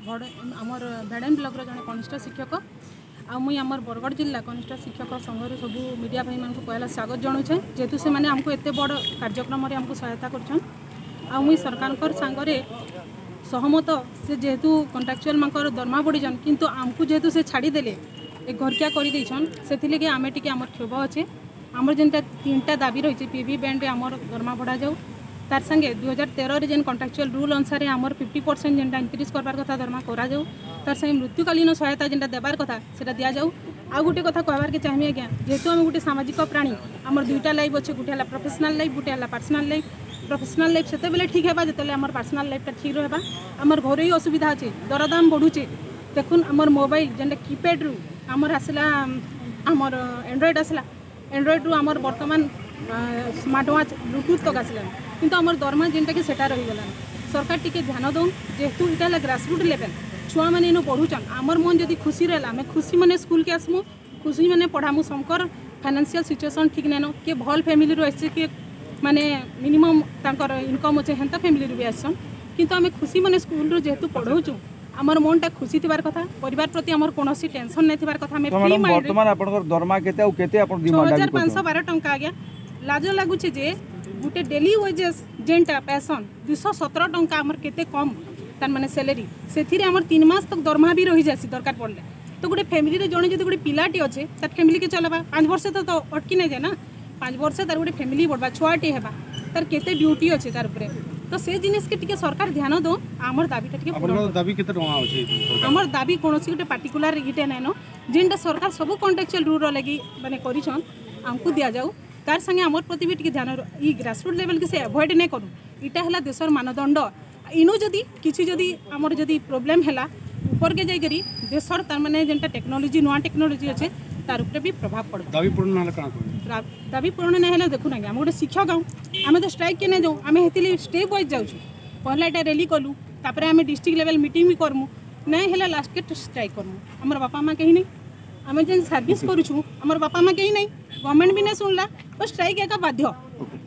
आमर भेड़ेन ब्लॉक जड़े कनिष्ठ शिक्षक मुई आमर बरगढ़ जिला कनिष्ठ शिक्षक संघर सब मीडिया भाई मानक पहला स्वागत जनाऊे जेहेतु से मैंने आमको एत बड़ कार्यक्रम आमको सहायता कर सरकार सांगरे सहमत से जेहेतु कंट्राक्चुअल मानकर दरमा बढ़ीछन किंतु आमको जेहेतु से छाड़ीदेले एक घरकिया करदेन से आम टे आम क्षोभ अच्छे आमर जेनटा 3टा दाबी रही पीवी बैंड आमर दरमा बढ़ा जाऊ तार संगे 2013 जेन कंट्राक्चुअल रूल अनुसार आमर 50% जेनटा इंक्रीज करबार कथा दरमा करा जाऊ तार संगे मृत्युकालीन सहायता जेनटा देबार कथा सेटा दिया जाऊ आ गोटे कथा कहबार के चाहिए आज्ञा जेहेतु आम गोटे सामाजिक प्राणी आमर 2टा लाइफ अच्छे गोटे है प्रोफेशनल लाइफ गोटे है पर्सनल लाइफ प्रोफेशनल लाइफ से बेले ठीक है जो आम पर्सनल लाइफटा ठीक रहा आमर घर ही असुविधा अच्छे दरदाम बढ़ुचे देखुन आमर मोबाइल जेनटा कीपैड रू आमर आसला आमर एंड्रॉइड आसला एंड्रॉइड रू आमर बर्तमान स्मार्ट वॉच ब्लूटूथ तक आसला किंतु आमर दरमा जेनटा कि सेटा रहीगला सरकार टिके ध्यान दौन जेहेतु इटा ग्रासरूट लेवल छुआ मैंने इनो पढ़ुचन आमर मन जदि खुशी रहा आम खुशी मैंने स्कूल के आसमु खुशी मैंने पढ़ामु समकर फाइनेंशियल सिचुएशन ठीक नैन किए भल फैमिली रू आसी किए माने मिनिमम तांकर इनकम अच्छे हेन्ता फैमिली रू भी आसन किंतु आम खुशी मैंने स्कूल रू जेहेतु पढ़ाऊँ आमर मनटा खुशी थिबार कथा परिवार प्रति आमर कोनोसी टेंशन नै थिबार कथा फ्री माइंड वर्तमान आपनकर दरमा केते और केते आपन डिमांड 6512 टंका आज्ञा लाज लागुचे जे गुटे डेली वेजेस जेनटा पैसन 217 टंका आमर केते कम तार माने सैलरी सेथिरे आमर 3 मास तक दरमा भी रही जासी दरकार पड़ले तो गोटे फैमिली रे जणे जदि गोटे पिलाटी अच्छे तार फैमिली के चलाबा 5 वर्ष तो अटकी नै जाय ना 5 वर्ष तार गोटे फैमिली बढ़वा छुआटी हेबा तार केते ड्यूटी अच्छे तार ऊपर तो से जिनिस के टिके सरकार ध्यान दो आमर दाबीटा टिके दाबी केते टंका अछि आमर दाबी कोनोसी गोटे पार्टिकुलर इटे नैनो जेनटा सरकार सब कॉन्ट्रेक्चुअल रूल लगी माने करिछन हमको दिया जाऊ तार संगे आमर प्रति भी टिके ध्यान ई ग्रासरूट लेवल के से अवॉइड नै करू इटा हला देशर मानदंड इनु जदि किछि जदि आमर जदि प्रॉब्लम हला ऊपर के जाई करी देशर तार माने जेनटा टेक्नोलॉजी नवा टेक्नोलॉजी अछि तार ऊपर भी प्रभाव पड़ो दाबी पूर्ण हला काना दाबी पूर्ण नै हला देखु ना हम गोटे शिक्षक आम तो स्ट्राइक के नै जाऊ आम हेतिले स्टेप वाइज जाऊ पहला एटा रैली कलु तापर आम डिस्ट्रिक्ट लेवल मीटिंग भी करमु नै हला लास्ट के स्ट्राइक करमु हमर बापा माँ कहीं नहीं आम जेन सर्विस करूछु हमर बापा माँ कहीं नहीं गवर्नमेंट भी नहीं सुनला तो स्ट्राइक एका बाध्य